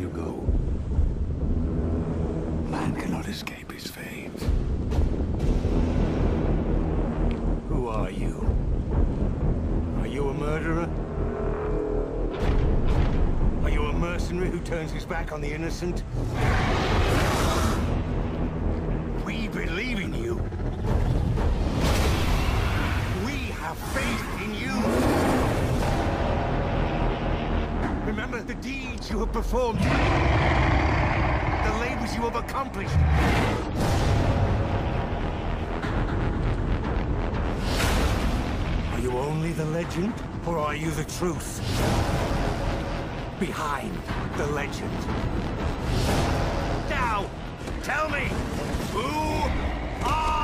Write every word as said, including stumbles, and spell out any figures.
you go. Man cannot escape his fate. Who are you? Are you a murderer? Are you a mercenary who turns his back on the innocent? We believe in you. We have faith in you. Remember the deeds you have performed. The labors you have accomplished. Are you only the legend, or are you the truth? Behind the legend. Now, tell me, who are